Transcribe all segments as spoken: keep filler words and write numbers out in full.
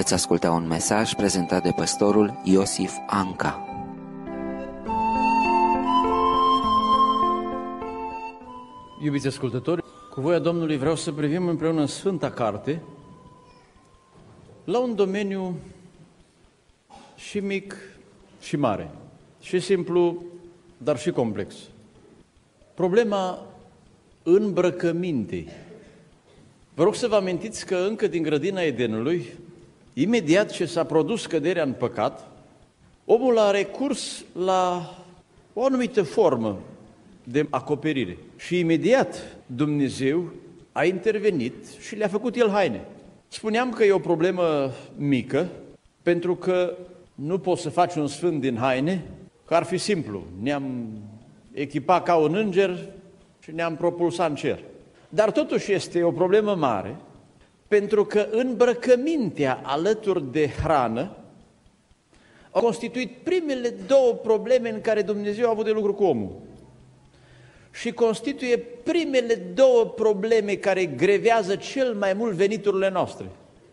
Veți asculta un mesaj prezentat de pastorul Iosif Anca. Iubiți ascultători, cu voia Domnului vreau să privim împreună în Sfânta Carte la un domeniu și mic și mare, și simplu, dar și complex. Problema îmbrăcămintei. Vă rog să vă amintiți că încă din grădina Edenului, imediat ce s-a produs căderea în păcat, omul a recurs la o anumită formă de acoperire. Și imediat Dumnezeu a intervenit și le-a făcut el haine. Spuneam că e o problemă mică, pentru că nu poți să faci un sfânt din haine, că ar fi simplu. Ne-am echipat ca un înger și ne-am propulsat în cer. Dar totuși este o problemă mare, pentru că îmbrăcămintea alături de hrană au constituit primele două probleme în care Dumnezeu a avut de lucru cu omul. Și constituie primele două probleme care grevează cel mai mult veniturile noastre.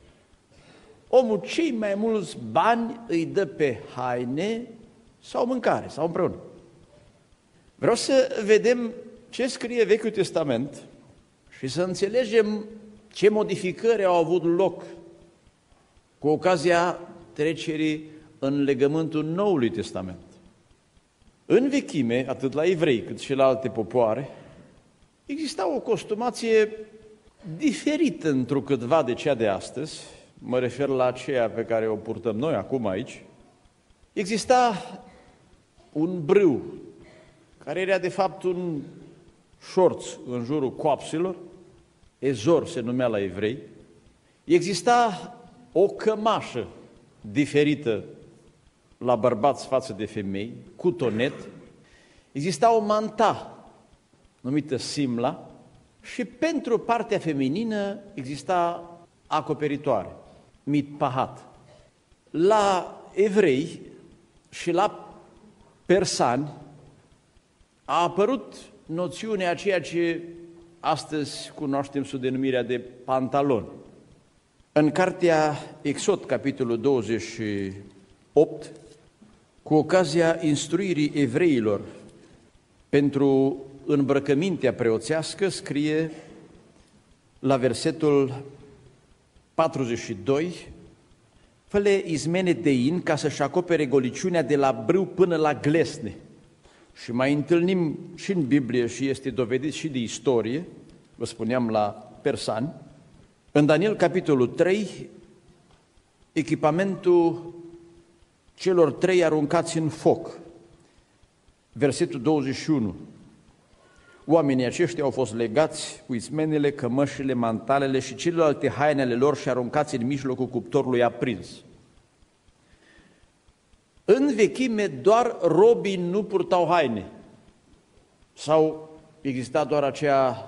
Omul cei mai mulți bani îi dă pe haine sau mâncare, sau împreună. Vreau să vedem ce scrie Vechiul Testament și să înțelegem ce modificări au avut loc cu ocazia trecerii în legământul Noului Testament. În vechime, atât la evrei cât și la alte popoare, exista o costumație diferită întrucâtva de cea de astăzi, mă refer la aceea pe care o purtăm noi acum aici. Exista un brâu, care era de fapt un șorț în jurul coapsilor, ezor se numea la evrei. Exista o cămașă diferită la bărbați față de femei, cu tonet. Exista o manta numită simla și pentru partea feminină exista acoperitoare, mitpahat. La evrei și la persani a apărut noțiunea a ceea ce astăzi cunoaștem sub denumirea de pantaloni. În cartea Exod, capitolul douăzeci și opt, cu ocazia instruirii evreilor pentru îmbrăcămintea preoțească, scrie la versetul patruzeci și doi: fă-le izmene de in ca să-și acopere goliciunea de la brâu până la glesne. Și mai întâlnim și în Biblie, și este dovedit și de istorie, vă spuneam la persani, în Daniel capitolul trei, echipamentul celor trei aruncați în foc. Versetul douăzeci și unu. Oamenii aceștia au fost legați cu izmenele, cămășile, mantalele și celelalte hainele lor și aruncați în mijlocul cuptorului aprins. În vechime doar robii nu purtau haine, sau exista doar acea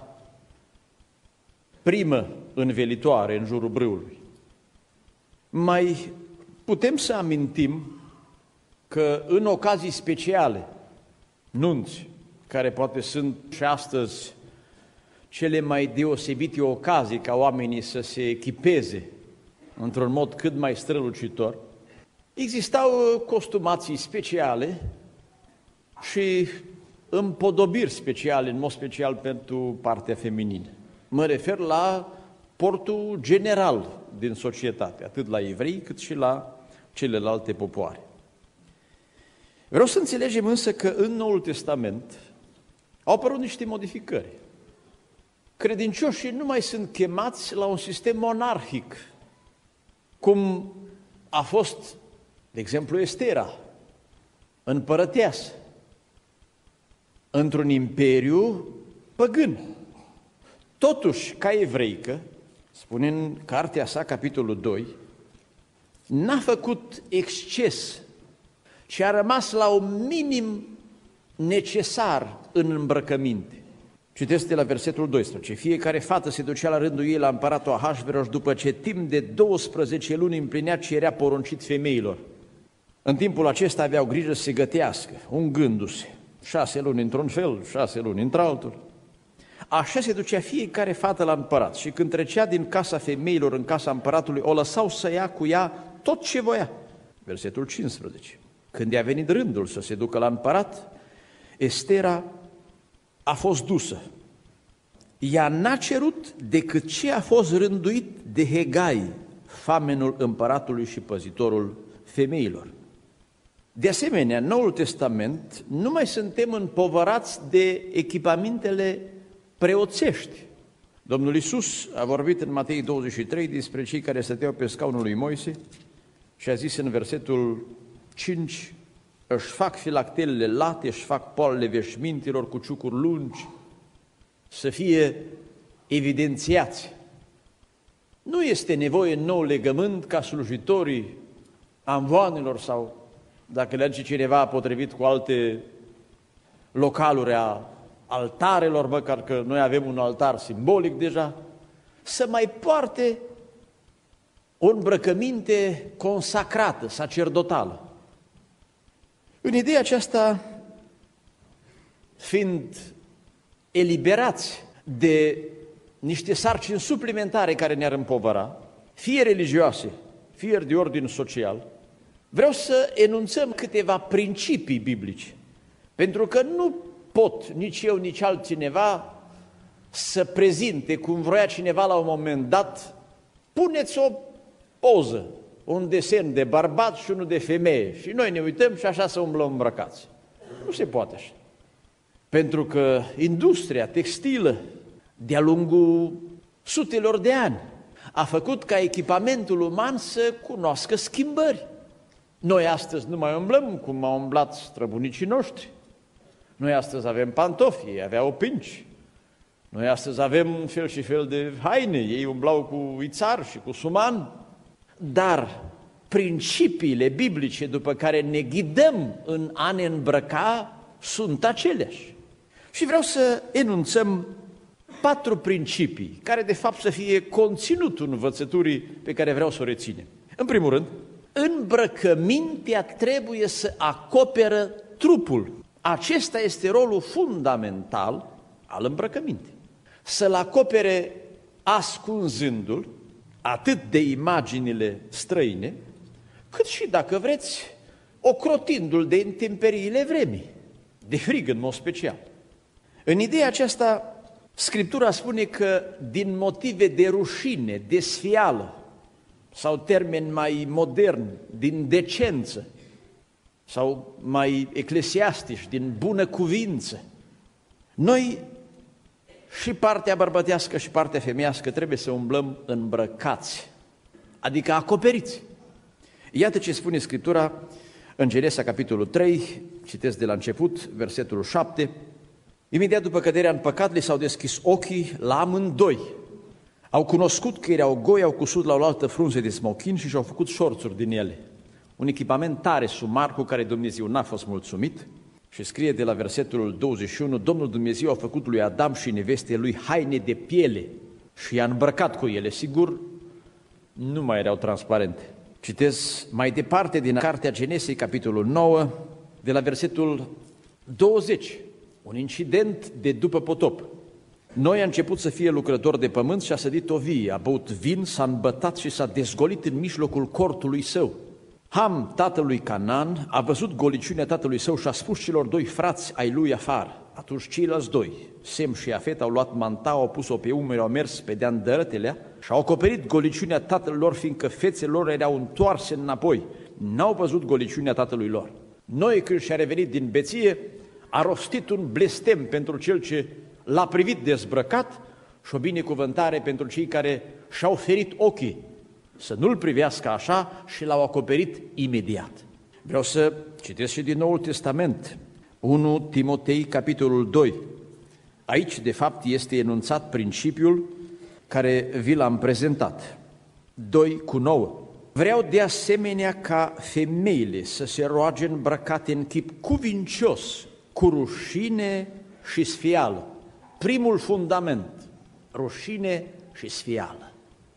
primă învelitoare în jurul brâului. Mai putem să amintim că în ocazii speciale, nunți, care poate sunt și astăzi cele mai deosebite ocazii ca oamenii să se echipeze într-un mod cât mai strălucitor, existau costumații speciale și împodobiri speciale, în mod special pentru partea feminină. Mă refer la portul general din societate, atât la evrei cât și la celelalte popoare. Vreau să înțelegem însă că în Noul Testament au apărut niște modificări. Credincioșii nu mai sunt chemați la un sistem monarhic, cum a fost, de exemplu, Estera, împărăteasă, într-un imperiu păgân. Totuși, ca evreică, spune în cartea sa, capitolul doi, n-a făcut exces, ci a rămas la un minim necesar în îmbrăcăminte. Citesc de la versetul doisprezece. Fiecare fată se ducea la rândul ei la împăratul Ahasveros după ce timp de douăsprezece luni împlinea ce era poruncit femeilor. În timpul acesta aveau grijă să se gătească, ungându-se, șase luni într-un fel, șase luni într-altul. așa se ducea fiecare fată la împărat și când trecea din casa femeilor în casa împăratului, o lăsau să ia cu ea tot ce voia. Versetul cincisprezece. Când i-a venit rândul să se ducă la împărat, Estera a fost dusă. Ea n-a cerut decât ce a fost rânduit de Hegai, famenul împăratului și păzitorul femeilor. De asemenea, în Noul Testament nu mai suntem împovărați de echipamentele preoțești. Domnul Iisus a vorbit în Matei douăzeci și trei despre cei care stăteau pe scaunul lui Moise și a zis în versetul cinci: își fac filactelele late, își fac poalele veșmintelor cu ciucuri lungi, să fie evidențiați. Nu este nevoie în nou legământ ca slujitorii amvoanelor sau, dacă le-ar zice cineva potrivit cu alte localuri a altarelor, măcar că noi avem un altar simbolic deja, să mai poarte o îmbrăcăminte consacrată, sacerdotală. În ideea aceasta, fiind eliberați de niște sarcini suplimentare care ne-ar împovăra, fie religioase, fie de ordin social, vreau să enunțăm câteva principii biblice, pentru că nu pot nici eu, nici altcineva să prezinte, cum vroia cineva la un moment dat, puneți o poză, un desen de bărbat și unul de femeie și noi ne uităm și așa să umblăm îmbrăcați. Nu se poate așa. Pentru că industria textilă, de-a lungul sutelor de ani, a făcut ca echipamentul uman să cunoască schimbări. Noi astăzi nu mai umblăm cum au umblat străbunicii noștri. Noi astăzi avem pantofi, ei aveau pinci. Noi astăzi avem fel și fel de haine, ei umblau cu ițar și cu suman. Dar principiile biblice după care ne ghidăm în a ne îmbrăca sunt aceleași. Și vreau să enunțăm patru principii, care de fapt să fie conținutul învățăturii pe care vreau să o reținem. În primul rând, îmbrăcămintea trebuie să acoperă trupul. Acesta este rolul fundamental al îmbrăcămintei. Să-l acopere ascunzându-l atât de imaginile străine, cât și, dacă vreți, ocrotindu-l de intemperiile vremii, de frig în mod special. În ideea aceasta, Scriptura spune că din motive de rușine, de sfială, sau termeni mai moderni, din decență, sau mai eclesiastici, din bună cuvință, noi și partea bărbătească și partea femeiască trebuie să umblăm îmbrăcați, adică acoperiți. Iată ce spune Scriptura în Genesa, capitolul trei, citesc de la început, versetul șapte. Imediat după căderea în păcat, le s-au deschis ochii la amândoi. Au cunoscut că erau goi, au cusut la oaltă frunze de smochin și și-au făcut șorțuri din ele. Un echipament tare sumar cu care Dumnezeu n-a fost mulțumit. Și scrie de la versetul douăzeci și unu, Domnul Dumnezeu a făcut lui Adam și neveste lui haine de piele și i-a îmbrăcat cu ele. Sigur, nu mai erau transparente. Citez mai departe din Cartea Genesei, capitolul nouă, de la versetul douăzeci, un incident de după potop. Noi a început să fie lucrător de pământ și a sădit o vie, a băut vin, s-a îmbătat și s-a dezgolit în mijlocul cortului său. Ham, tatălui Canaan, a văzut goliciunea tatălui său și a spus celor doi frați ai lui afară. Atunci ceilalți doi, Sem și Afet, au luat manta, au pus-o pe umeri, au mers pe de-a îndărătelea și au acoperit goliciunea tatălui lor, fiindcă fețele lor erau întoarse înapoi. N-au văzut goliciunea tatălui lor. Noi, când și-a revenit din beție, a rostit un blestem pentru cel ce l-a privit dezbrăcat și o binecuvântare pentru cei care și-au ferit ochii să nu-l privească așa și l-au acoperit imediat. Vreau să citesc și din Noul Testament, unu Timotei, capitolul doi. Aici, de fapt, este enunțat principiul care vi l-am prezentat. doi cu nouă. Vreau de asemenea ca femeile să se roage îmbrăcate în chip cuvincios, cu rușine și sfială. Primul fundament, rușine și sfială.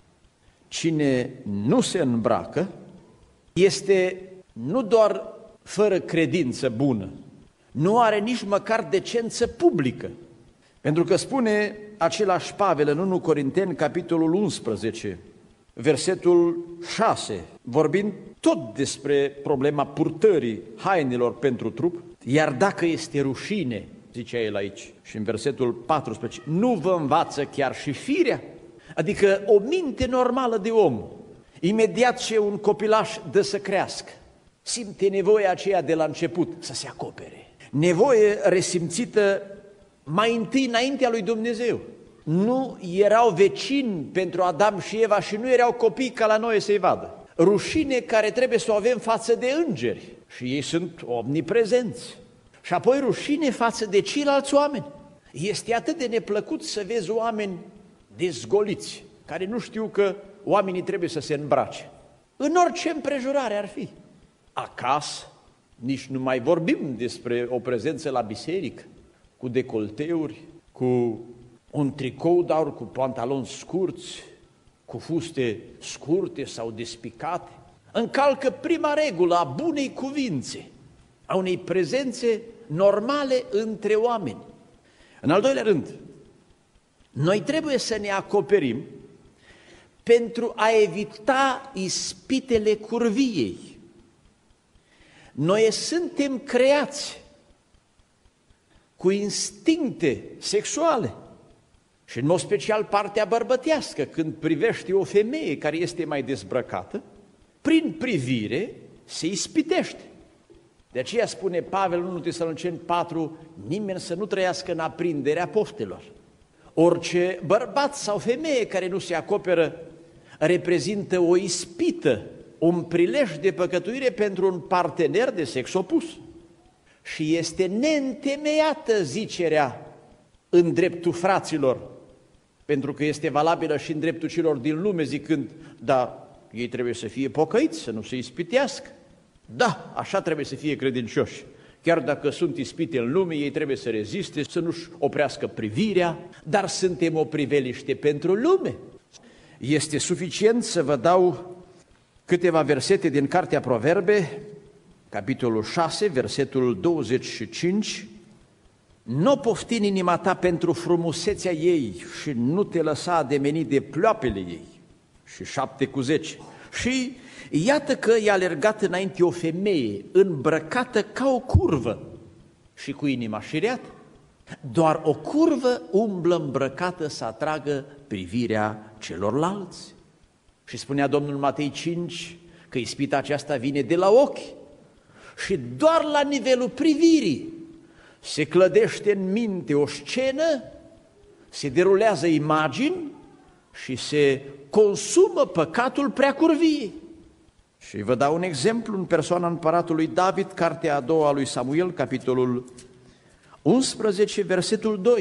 Cine nu se îmbracă este nu doar fără credință bună, nu are nici măcar decență publică. Pentru că spune același Pavel în întâi Corinteni, capitolul unsprezece, versetul șase, vorbind tot despre problema purtării hainelor pentru trup, iar dacă este rușine, zicea el aici, și în versetul paisprezece, nu vă învață chiar și firea? Adică o minte normală de om, imediat ce un copilaș dă să crească, simte nevoia aceea de la început să se acopere. Nevoie resimțită mai întâi înaintea lui Dumnezeu. Nu erau vecini pentru Adam și Eva și nu erau copii ca la noi să-i vadă. Rușine care trebuie să o avem față de îngeri și ei sunt omniprezenți. Și apoi rușine față de ceilalți oameni. Este atât de neplăcut să vezi oameni dezgoliți, care nu știu că oamenii trebuie să se îmbrace. În orice împrejurare ar fi. Acasă, nici nu mai vorbim despre o prezență la biserică, cu decolteuri, cu un tricou de aur, cu pantaloni scurți, cu fuste scurte sau despicate. Încalcă prima regulă a bunei cuvințe, a unei prezențe normale între oameni. În al doilea rând, noi trebuie să ne acoperim pentru a evita ispitele curviei. Noi suntem creați cu instincte sexuale și în mod special partea bărbătească, când privești o femeie care este mai dezbrăcată, prin privire se ispitește. De aceea spune Pavel în întâi Tesaloniceni patru, nimeni să nu trăiască în aprinderea poftelor. Orice bărbat sau femeie care nu se acoperă reprezintă o ispită, un prilej de păcătuire pentru un partener de sex opus. Și este neîntemeiată zicerea în dreptul fraților, pentru că este valabilă și în dreptul celor din lume, zicând, da, ei trebuie să fie pocăiți, să nu se ispitească. Da, așa trebuie să fie credincioși. Chiar dacă sunt ispite în lume, ei trebuie să reziste, să nu-și oprească privirea, dar suntem o priveliște pentru lume. Este suficient să vă dau câteva versete din Cartea Proverbe, capitolul șase, versetul douăzeci și cinci. Nu pofti în inima ta pentru frumusețea ei și nu te lăsa ademenit de ploapele ei. Și șapte cu zece. Și iată că i-a alergat înainte o femeie îmbrăcată ca o curvă și cu inima șireată. Doar o curvă umblă îmbrăcată să atragă privirea celorlalți. Și spunea Domnul Matei cinci că ispita aceasta vine de la ochi și doar la nivelul privirii se clădește în minte o scenă, se derulează imagini și se consumă păcatul preacurviei. Și vă dau un exemplu în persoana împăratului David, cartea a doua a lui Samuel, capitolul unsprezece, versetul doi,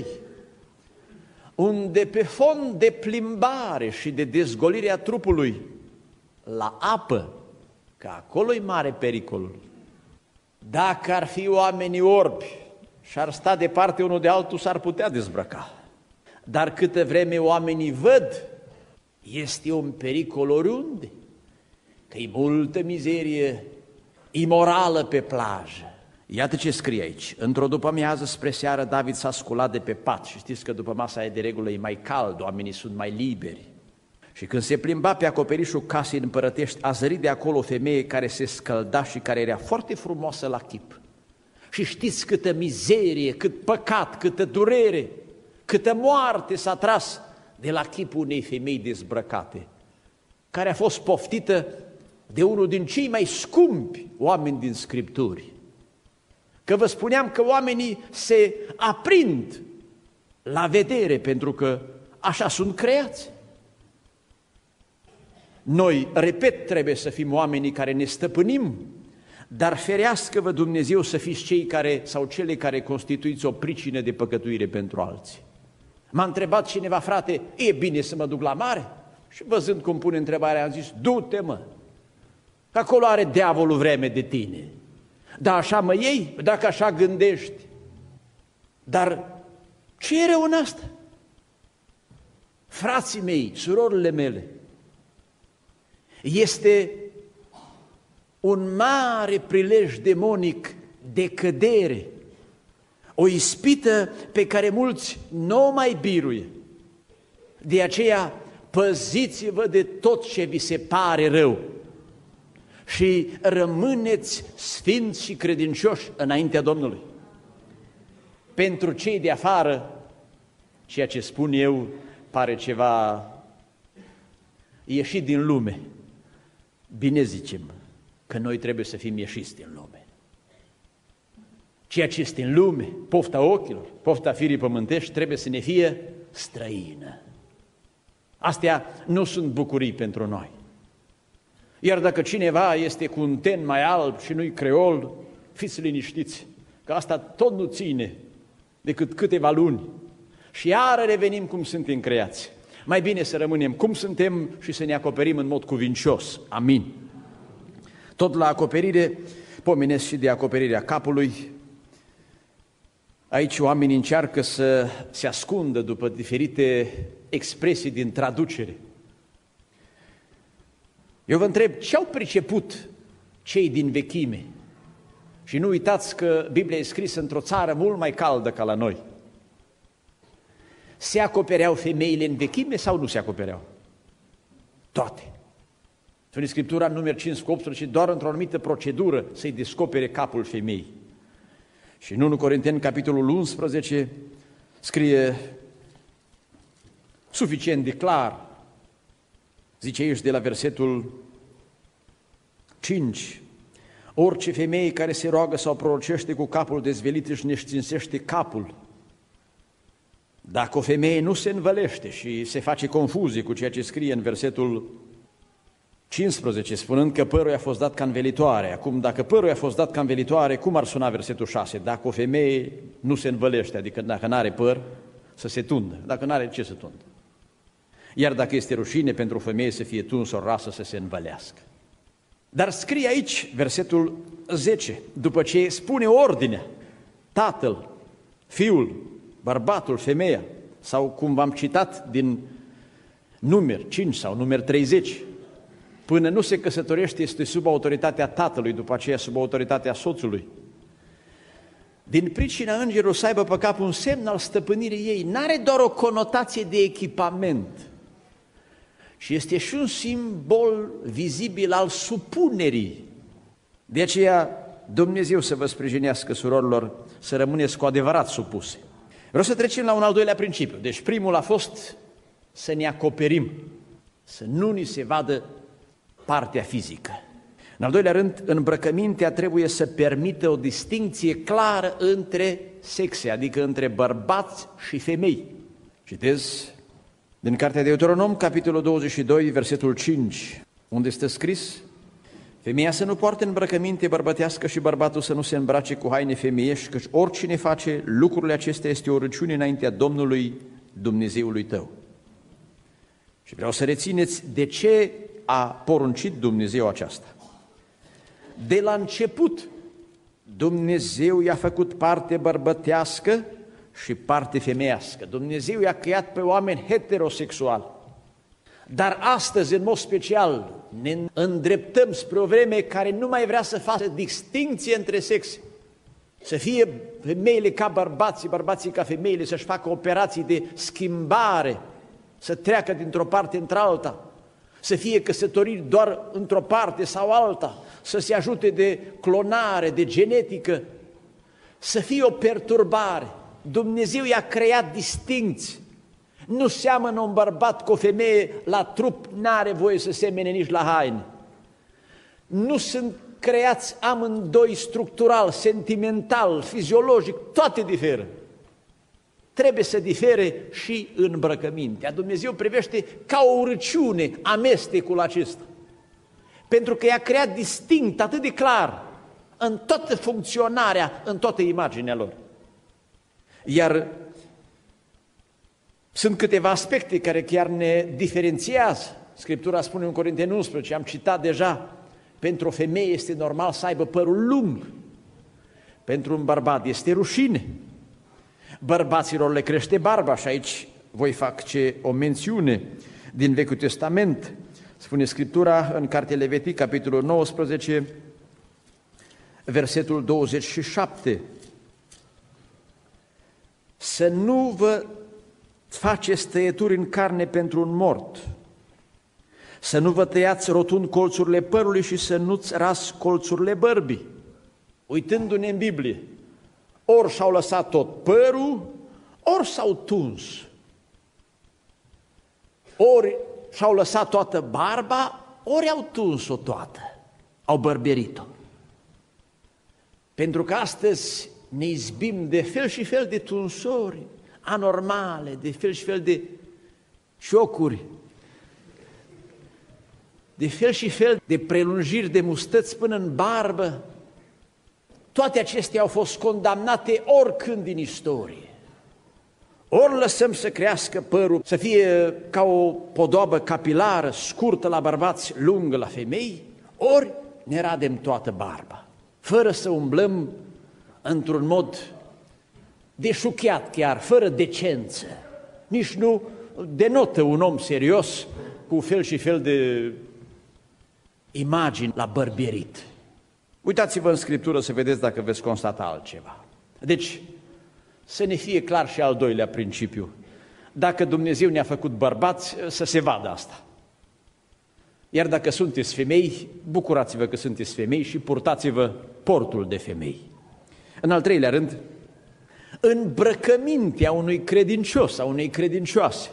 unde pe fond de plimbare și de dezgolire a trupului la apă, că acolo-i mare pericolul. Dacă ar fi oamenii orbi și ar sta departe unul de altul, s-ar putea dezbrăca. Dar câtă vreme oamenii văd, este un pericol oriunde, că e multă mizerie imorală pe plajă. Iată ce scrie aici. Într-o după-amiază spre seară, David s-a sculat de pe pat și știți că după masa e de regulă e mai cald, oamenii sunt mai liberi. Și când se plimba pe acoperișul casei împărătești, a zărit de acolo o femeie care se scălda și care era foarte frumoasă la chip. Și știți câtă mizerie, cât păcat, câtă durere, câtă moarte s-a tras de la chipul unei femei dezbrăcate, care a fost poftită de unul din cei mai scumpi oameni din Scripturi. Că vă spuneam că oamenii se aprind la vedere pentru că așa sunt creați. Noi, repet, trebuie să fim oamenii care ne stăpânim, dar ferească-vă Dumnezeu să fiți cei care, sau cele care constituiți o pricină de păcătuire pentru alții. M-a întrebat cineva, frate, e bine să mă duc la mare? Și văzând cum pune întrebarea, am zis, du-te mă, că acolo are diavolul vreme de tine. Da, așa mă iei, dacă așa gândești. Dar ce e rău în asta? Frații mei, surorile mele, este un mare prilej demonic de cădere, o ispită pe care mulți nu o mai biruie. De aceea, păziți-vă de tot ce vi se pare rău și rămâneți sfinți și credincioși înaintea Domnului. Pentru cei de afară, ceea ce spun eu pare ceva ieșit din lume. Bine zicem că noi trebuie să fim ieșiți din lume. Ceea ce este în lume, pofta ochilor, pofta firii pământești, trebuie să ne fie străină. Astea nu sunt bucurii pentru noi. Iar dacă cineva este cu un ten mai alb și nu-i creol, fiți liniștiți, că asta tot nu ține decât câteva luni. Și iară revenim cum suntem creați. Mai bine să rămânem cum suntem și să ne acoperim în mod cuvincios. Amin. Tot la acoperire, pomenesc și de acoperirea capului. Aici oamenii încearcă să se ascundă după diferite expresii din traducere. Eu vă întreb, ce au priceput cei din vechime? Și nu uitați că Biblia e scrisă într-o țară mult mai caldă ca la noi. Se acopereau femeile în vechime sau nu se acopereau? Toate. Spune Scriptura în Numeri cinci cu optsprezece, doar într-o anumită procedură să-i descopere capul femeii. Și în întâi Corinteni, capitolul unsprezece, scrie suficient de clar, zice aici de la versetul cinci, orice femeie care se roagă sau prorocește cu capul dezvelit își neștiințește capul. Dacă o femeie nu se învălește și se face confuzie cu ceea ce scrie în versetul cincisprezece, spunând că părul a fost dat ca învelitoare. Acum, dacă părul a fost dat ca învelitoare, cum ar suna versetul șase? Dacă o femeie nu se învălește, adică dacă nu are păr, să se tundă. Dacă nu are, ce să tundă? Iar dacă este rușine pentru o femeie să fie tuns o rasă, să se învălească. Dar scrie aici, versetul zece, după ce spune ordinea, tatăl, fiul, bărbatul, femeia, sau cum v-am citat din Numeri cinci sau Numeri treizeci, până nu se căsătorește, este sub autoritatea tatălui, după aceea sub autoritatea soțului. Din pricina îngerul să aibă pe cap un semn al stăpânirii ei, n-are doar o conotație de echipament, și este și un simbol vizibil al supunerii. De aceea Dumnezeu să vă sprijinească, surorilor, să rămâneți cu adevărat supuse. Vreau să trecem la un al doilea principiu. Deci primul a fost să ne acoperim, să nu ni se vadă partea fizică. În al doilea rând, îmbrăcămintea trebuie să permită o distincție clară între sexe, adică între bărbați și femei. Citez din Cartea Deuteronom, capitolul douăzeci și doi, versetul cinci, unde este scris: femeia să nu poarte îmbrăcăminte bărbătească și bărbatul să nu se îmbrace cu haine femeiești, căci oricine face lucrurile acestea este o râciune înaintea Domnului Dumnezeului tău. Și vreau să rețineți de ce a poruncit Dumnezeu aceasta. De la început, Dumnezeu i-a făcut parte bărbătească și parte femeiască. Dumnezeu i-a creat pe oameni heterosexuali. Dar astăzi, în mod special, ne îndreptăm spre o vreme care nu mai vrea să facă distincție între sexe. Să fie femeile ca bărbații, bărbații ca femeile, să-și facă operații de schimbare, să treacă dintr-o parte într-alta, să fie căsătoriri doar într-o parte sau alta, să se ajute de clonare, de genetică, să fie o perturbare. Dumnezeu i-a creat distincții. Nu seamănă un bărbat cu o femeie la trup, n-are voie să semene nici la haine. Nu sunt creați amândoi structural, sentimental, fiziologic, toate diferă. Trebuie să difere și îmbrăcămintea. Dumnezeu privește ca o urăciune amestecul acesta. Pentru că i-a creat distinct, atât de clar, în toată funcționarea, în toată imaginea lor. Iar sunt câteva aspecte care chiar ne diferențiază. Scriptura spune în Corinteni unsprezece, am citat deja, pentru o femeie este normal să aibă părul lung, pentru un bărbat este rușine, bărbaților le crește barba și aici voi face o mențiune din Vechiul Testament. Spune Scriptura în Cartea Levitic, capitolul nouăsprezece, versetul douăzeci și șapte. Să nu vă faceți tăieturi în carne pentru un mort, să nu vă tăiați rotund colțurile părului și să nu-ți ras colțurile bărbii. Uitându-ne în Biblie, ori și-au lăsat tot părul, ori s-au tuns, ori și-au lăsat toată barba, ori au tuns-o toată, au bărbierit-o. Pentru că astăzi ne izbim de fel și fel de tunsori anormale, de fel și fel de șocuri, de fel și fel de prelungiri de mustăți până în barbă. Toate acestea au fost condamnate oricând din istorie. Ori lăsăm să crească părul, să fie ca o podoabă capilară, scurtă la bărbați, lungă la femei, ori ne radem toată barba, fără să umblăm într-un mod deșuchiat chiar, fără decență. Nici nu denotă un om serios cu fel și fel de imagini la bărbierit. Uitați-vă în Scriptură să vedeți dacă veți constata altceva. Deci, să ne fie clar și al doilea principiu. Dacă Dumnezeu ne-a făcut bărbați, să se vadă asta. Iar dacă sunteți femei, bucurați-vă că sunteți femei și purtați-vă portul de femei. În al treilea rând, îmbrăcămintea unui credincios, a unei credincioase,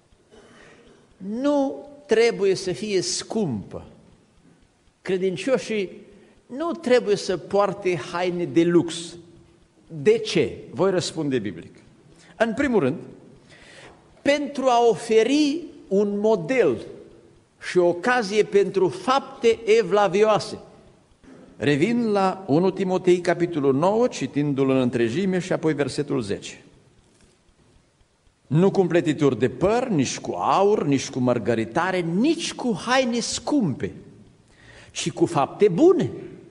nu trebuie să fie scumpă. Credincioșii nu trebuie să poarte haine de lux. De ce? Voi răspunde biblic. În primul rând, pentru a oferi un model și o ocazie pentru fapte evlavioase. Revin la unu Timotei, capitolul nouă, citindu-l în întregime și apoi versetul zece. Nu cu împletituri de păr, nici cu aur, nici cu mărgăritare, nici cu haine scumpe, ci cu fapte bune.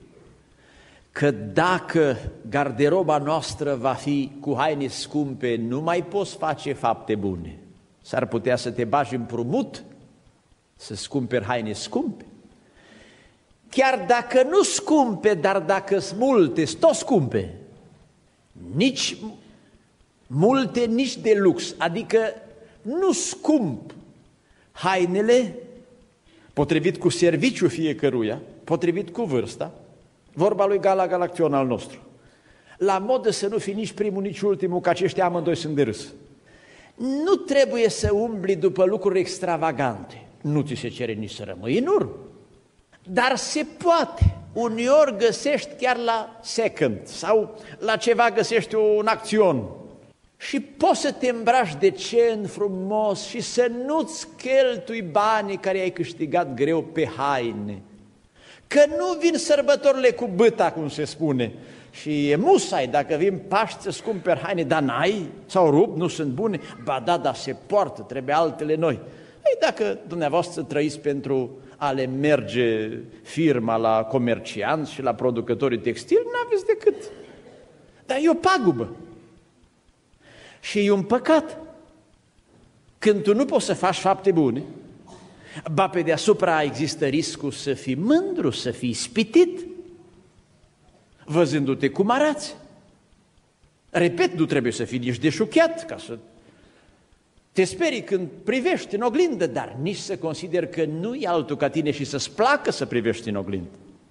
Că dacă garderoba noastră va fi cu haine scumpe, nu mai poți face fapte bune. S-ar putea să te bagi împrumut, să-ți cumperi haine scumpe. Chiar dacă nu scumpe, dar dacă sunt multe, sunt tot scumpe. Nici multe, nici de lux, adică nu scump hainele, potrivit cu serviciul fiecăruia, potrivit cu vârsta, vorba lui Gala Galaction al nostru. La modă să nu fii nici primul, nici ultimul, că aceștia amândoi sunt de râs. Nu trebuie să umbli după lucruri extravagante. Nu ți se cere nici să rămâi în urmă. Dar se poate. Uneori găsești chiar la second sau la ceva găsești un acțion. Și poți să te îmbraci decent, frumos și să nu-ți cheltui banii care ai câștigat greu pe haine. Că nu vin sărbătorile cu bâta, cum se spune, și e musai, dacă vin Paști să-ți cumperi haine, dar n-ai, sau rup, nu sunt bune, ba da, dar se poartă, trebuie altele noi. Ei, dacă dumneavoastră trăiți pentru a le merge firma la comercianți și la producătorii textili, n-aveți decât. Dar e o pagubă. Și e un păcat. Când tu nu poți să faci fapte bune, ba pe deasupra există riscul să fii mândru, să fii spitit, văzându-te cum arăți. Repet, nu trebuie să fii nici deșuchiat, ca să te sperii când privești în oglindă, dar nici să consideri că nu e altul ca tine și să-ți placă să privești în oglindă.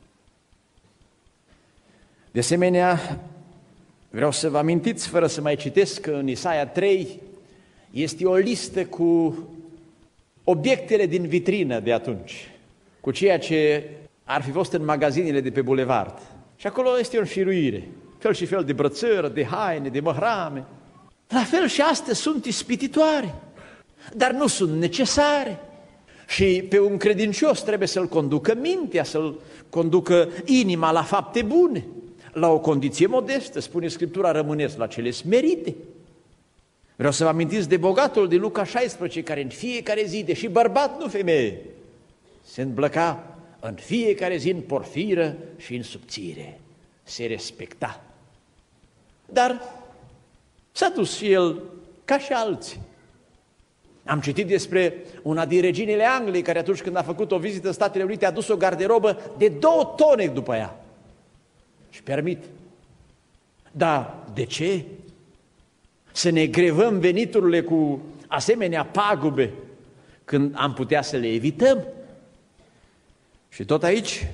De asemenea, vreau să vă amintiți, fără să mai citesc, că în Isaia trei este o listă cu obiectele din vitrină de atunci, cu ceea ce ar fi fost în magazinele de pe bulevard. Și acolo este o înșiruire, fel și fel de brățără, de haine, de măhrame. La fel și astăzi sunt ispititoare, dar nu sunt necesare. Și pe un credincios trebuie să-l conducă mintea, să-l conducă inima la fapte bune, la o condiție modestă, spune Scriptura, rămâneți la cele smerite. Vreau să vă amintiți de bogatul din Luca șaisprezece, care în fiecare zi, deși bărbat, nu femeie, se îmblăca în fiecare zi în porfiră și în subțire, se respecta. Dar s-a dus și el ca și alții. Am citit despre una din reginele Angliei, care atunci când a făcut o vizită în Statele Unite a dus o garderobă de două tone după ea. Și permit. Dar de ce? Să ne grevăm veniturile cu asemenea pagube când am putea să le evităm. Și tot aici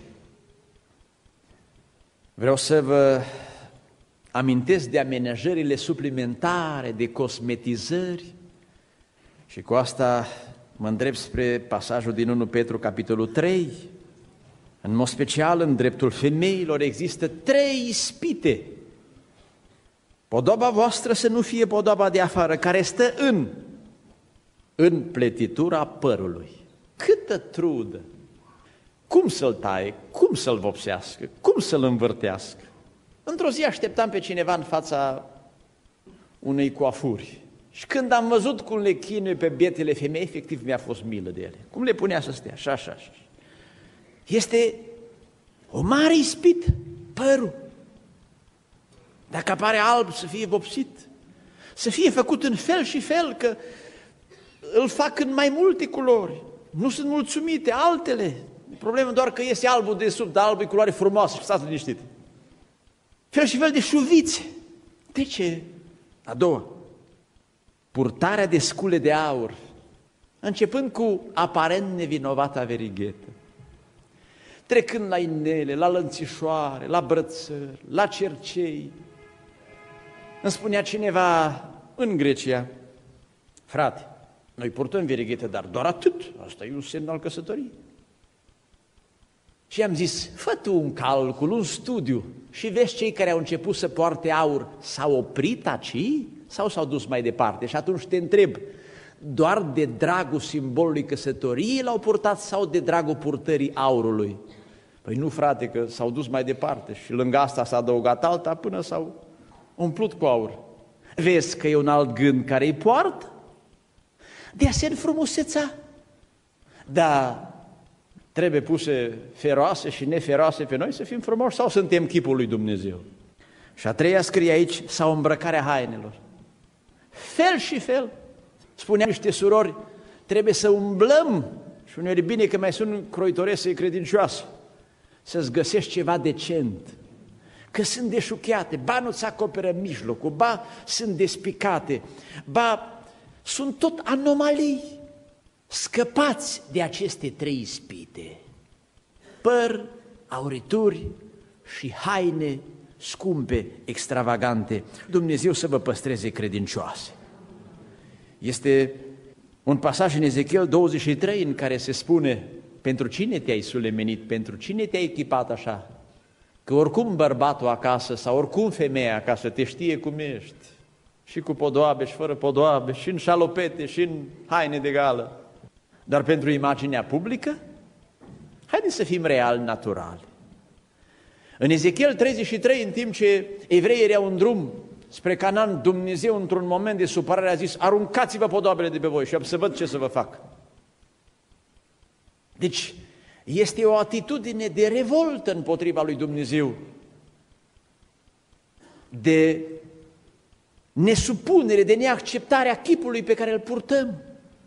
vreau să vă amintesc de amenajările suplimentare, de cosmetizări, și cu asta mă îndrept spre pasajul din întâi Petru, capitolul trei. În mod special, în dreptul femeilor există trei ispite. Podoaba voastră să nu fie podoaba de afară, care stă în, în pletitura părului. Câtă trudă! Cum să-l taie? Cum să-l vopsească? Cum să-l învârtească? Într-o zi așteptam pe cineva în fața unei coafuri. Și când am văzut cum le chinuie pe bietele femei, efectiv mi-a fost milă de ele. Cum le punea să stea, așa, așa, așa. Este o mare ispită, părul. Dacă apare alb, să fie vopsit, să fie făcut în fel și fel, că îl fac în mai multe culori. Nu sunt mulțumite altele. Problema doar că este albul de sub, dar albul e culoare frumoasă și stați liniștit. Fel și fel de șuvițe. De ce? A doua, purtarea de scule de aur, începând cu aparent nevinovata verighetă, trecând la inele, la lănțișoare, la brățări, la cercei. Îmi spunea cineva în Grecia: frate, noi purtăm verighetă, dar doar atât, asta e un semn al căsătoriei. Și am zis: fă tu un calcul, un studiu și vezi cei care au început să poarte aur s-au oprit aici sau s-au dus mai departe? Și atunci te întreb, doar de dragul simbolului căsătoriei l-au purtat sau de dragul purtării aurului? Păi nu, frate, că s-au dus mai departe și lângă asta s-a adăugat alta până s-au umplut cu aur. Vezi că e un alt gând care îi poartă? De asemenea frumusețea. Da, trebuie puse feroase și neferoase pe noi să fim frumoși sau suntem chipul lui Dumnezeu? Și a treia scrie aici, sau îmbrăcarea hainelor. Fel și fel. Spunea niște surori, trebuie să umblăm, și uneori e bine că mai sunt croitoresă credincioasă, să-ți găsești ceva decent, că sunt deșucheate, ba nu-ți acoperă mijlocul, ba sunt despicate, ba sunt tot anomalii. Scăpați de aceste trei ispite: păr, aurituri și haine scumpe, extravagante. Dumnezeu să vă păstreze credincioase. Este un pasaj în Ezechiel douăzeci și trei în care se spune: pentru cine te-ai sulemenit, pentru cine te-ai echipat așa? Că oricum bărbatul acasă sau oricum femeia acasă te știe cum ești, și cu podoabe și fără podoabe, și în șalopete și în haine de gală. Dar pentru imaginea publică, haideți să fim real, naturali. În Ezechiel treizeci și trei, în timp ce evreii erau în drum spre Canaan, Dumnezeu, într-un moment de supărare, a zis: aruncați-vă podoabele de pe voi și am să văd ce să vă fac. Deci este o atitudine de revoltă împotriva lui Dumnezeu, de nesupunere, de neacceptare a chipului pe care îl purtăm.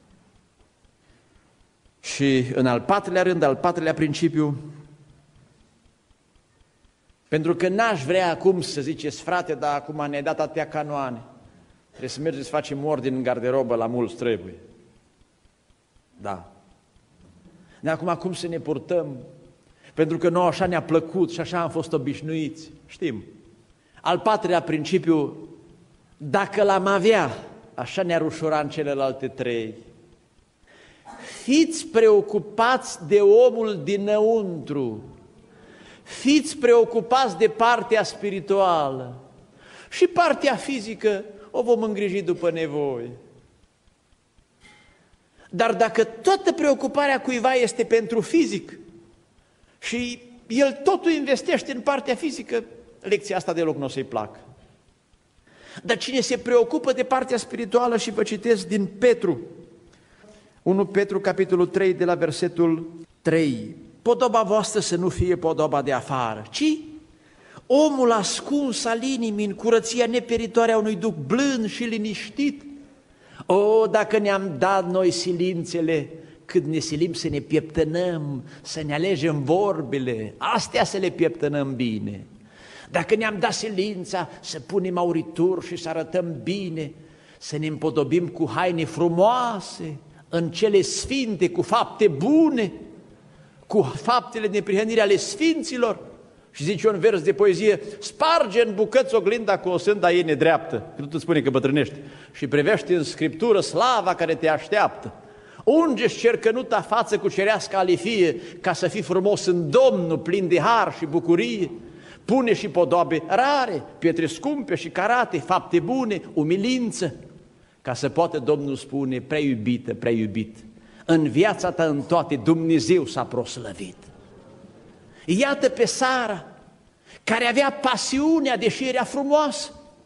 Și în al patrulea rând, al patrulea principiu, pentru că n-aș vrea acum să ziceți: frate, dar acum ne-ai dat atâtea canoane, trebuie să mergeți să facem ordine în garderobă, la mulți trebuie. Da. Dar acum cum să ne purtăm? Pentru că nouă așa ne-a plăcut și așa am fost obișnuiți. Știm. Al patrulea principiu, dacă l-am avea, așa ne-ar ușura în celelalte trei. Fiți preocupați de omul dinăuntru, fiți preocupați de partea spirituală, și partea fizică o vom îngriji după nevoie. Dar dacă toată preocuparea cuiva este pentru fizic și el totul investește în partea fizică, lecția asta deloc nu o să-i placă. Dar cine se preocupă de partea spirituală, și vă citesc din Petru, întâi Petru, capitolul trei, de la versetul trei, podoba voastră să nu fie podoba de afară, ci omul ascuns al inimii în curăția neperitoare a unui duc blând și liniștit. O, dacă ne-am dat noi silințele, cât ne silim să ne pieptănăm, să ne alegem vorbele, astea să le pieptănăm bine. Dacă ne-am dat silința să punem aurituri și să arătăm bine, să ne împodobim cu haine frumoase, în cele sfinte, cu fapte bune, cu faptele de neprihănire ale sfinților. Și zice un vers de poezie: sparge în bucăți oglinda cu o sânda ei nedreaptă, că tu spune că bătrânești, și privește în Scriptură slava care te așteaptă. Unge-și cercănuta față cu cerească alifie, ca să fii frumos în Domnul, plin de har și bucurie. Pune și podoabe rare, pietre scumpe și carate, fapte bune, umilință, ca să poată Domnul spune: prea iubită, prea iubit, în viața ta în toate Dumnezeu s-a proslăvit. Iată pe Sara, care avea pasiunea, deși era frumoasă,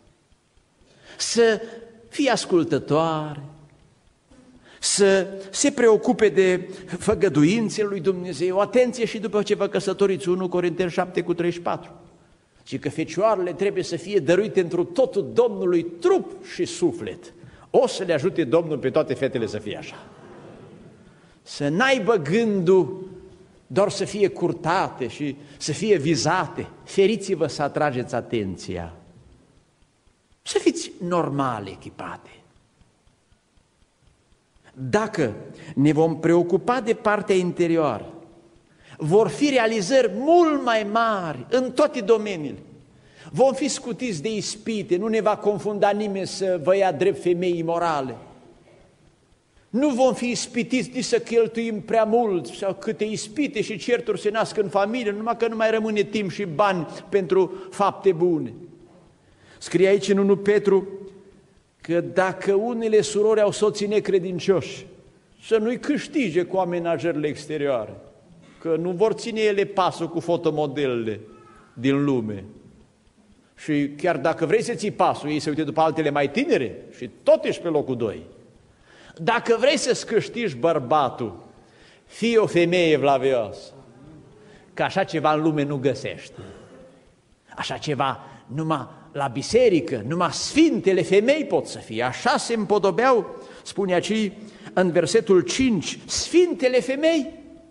să fie ascultătoare, să se preocupe de făgăduințele lui Dumnezeu. Atenție și după ce vă căsătoriți, unu Corinteni șapte cu treizeci și patru. Și că fecioarele trebuie să fie dăruite întru totul Domnului, trup și suflet. O să le ajute Domnul pe toate fetele să fie așa. Să n-aibă gândul doar să fie curtate și să fie vizate. Feriți-vă să atrageți atenția. Să fiți normal echipate. Dacă ne vom preocupa de partea interioară, vor fi realizări mult mai mari în toate domeniile. Vom fi scutiți de ispite, nu ne va confunda nimeni să vă ia drept femei imorale. Nu vom fi ispitiți nici să cheltuim prea mult sau câte ispite și certuri se nasc în familie, numai că nu mai rămâne timp și bani pentru fapte bune. Scrie aici în unu Petru că dacă unele surori au soții necredincioși, să nu-i câștige cu amenajările exterioare, că nu vor ține ele pasul cu fotomodelele din lume. Și chiar dacă vrei să ții pasul, ei se uite după altele mai tinere și tot ești pe locul doi. Dacă vrei să-ți câștigi bărbatul, fii o femeie evlavioasă, că așa ceva în lume nu găsești. Așa ceva numai la biserică, numai sfintele femei pot să fie. Așa se împodobeau, spune aici în versetul cinci, sfintele femei.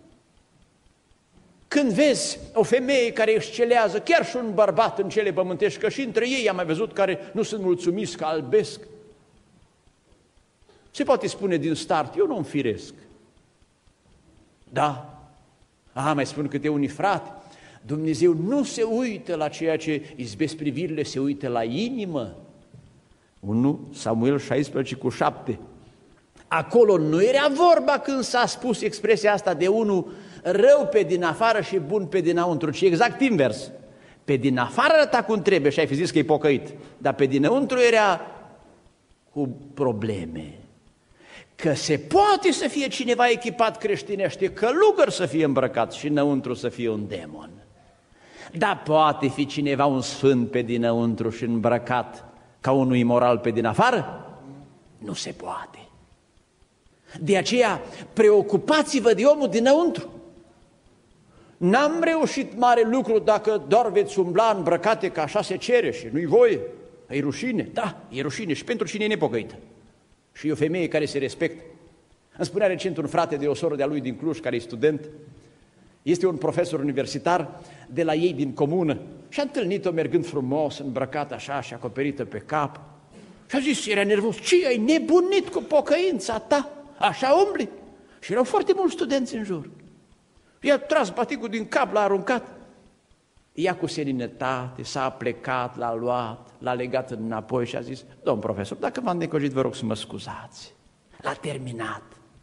Când vezi o femeie care excelează, chiar și un bărbat în cele pământești, că și între ei am mai văzut care nu sunt mulțumiți că albesc, se poate spune din start: eu nu-mi firesc. Da, aha, mai spun câte unii: frate, Dumnezeu nu se uită la ceea ce izbesc privirile, se uită la inimă. unu Samuel șaisprezece cu șapte. Acolo nu era vorba când s-a spus expresia asta de unul rău pe din afară și bun pe dinăuntru, ci exact invers. Pe din afară arăta cum trebuie și ai fi zis că e pocăit, dar pe dinăuntru era cu probleme. Că se poate să fie cineva echipat creștinește, călugăr să fie îmbrăcat și înăuntru să fie un demon. Dar poate fi cineva un sfânt pe dinăuntru și îmbrăcat ca unul imoral pe din afară? Nu se poate. De aceea, preocupați-vă de omul dinăuntru. N-am reușit mare lucru dacă doar veți umbla îmbrăcate, că așa se cere și nu-i voie. E rușine. Da, e rușine și pentru cine e nepocăită. Și e o femeie care se respectă. Îmi spunea recent un frate de o soră de-a lui din Cluj, care e student, este un profesor universitar de la ei din comună și a întâlnit-o mergând frumos, îmbrăcată așa și acoperită pe cap. Și a zis, era nervos: ce, ai nebunit cu pocăința ta? Așa umbli? Și erau foarte mulți studenți în jur. I-a tras baticul din cap, l-a aruncat. Ea cu seninătate s-a plecat, l-a luat, l-a legat înapoi și a zis: domn profesor, dacă v-am necojit, vă rog să mă scuzați. L-a terminat.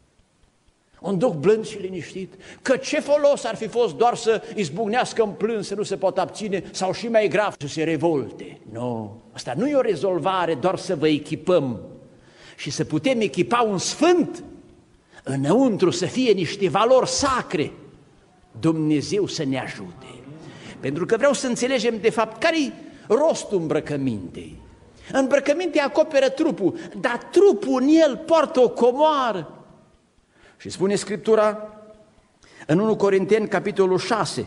Un duh blând și liniștit, că ce folos ar fi fost doar să izbucnească în plâns, să nu se pot abține, sau și mai grav, să se revolte. Nu, asta nu e o rezolvare, doar să vă echipăm și să putem echipa un sfânt, înăuntru să fie niște valori sacre. Dumnezeu să ne ajute. Pentru că vreau să înțelegem de fapt care-i rostul îmbrăcămintei. Îmbrăcămintea acoperă trupul, dar trupul în el poartă o comoară. Și spune Scriptura în unu Corinteni, capitolul șase,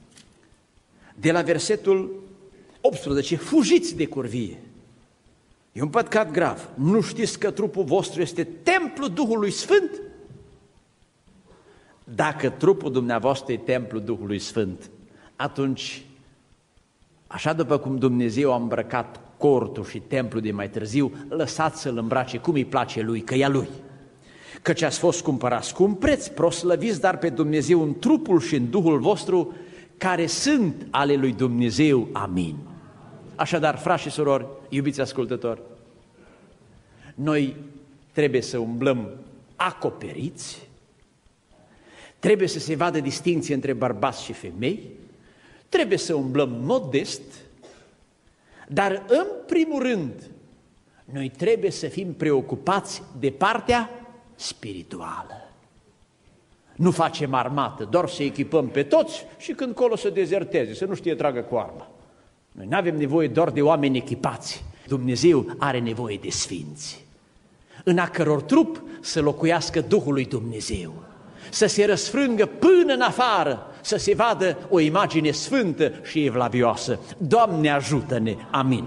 de la versetul optsprezece, fugiți de curvie. E un păcat grav. Nu știți că trupul vostru este templul Duhului Sfânt? Dacă trupul dumneavoastră e templul Duhului Sfânt, atunci, așa după cum Dumnezeu a îmbrăcat cortul și templul de mai târziu, lăsați să-l îmbrace cum îi place lui, că e a lui. Căci ați fost cumpărați cu un preț, proslăviți dar pe Dumnezeu în trupul și în Duhul vostru, care sunt ale lui Dumnezeu. Amin. Așadar, frați și surori, iubiți ascultători, noi trebuie să umblăm acoperiți, trebuie să se vadă distinție între bărbați și femei, trebuie să umblăm modest, dar în primul rând, noi trebuie să fim preocupați de partea spirituală. Nu facem armată, doar să echipăm pe toți și când colo să dezerteze, să nu știe tragă cu arma. Noi nu avem nevoie doar de oameni echipați. Dumnezeu are nevoie de sfinți, în a căror trup să locuiască Duhul lui Dumnezeu, să se răsfrângă până în afară, să se vadă o imagine sfântă și evlavioasă. Doamne, ajută-ne! Amin!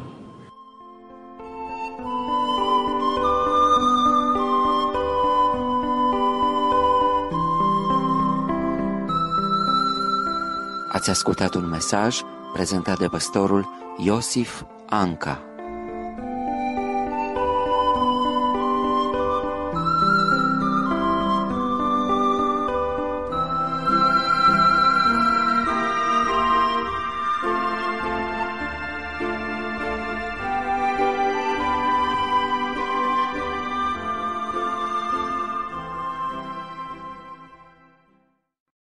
Ați ascultat un mesaj prezentat de pastorul Iosif Anca.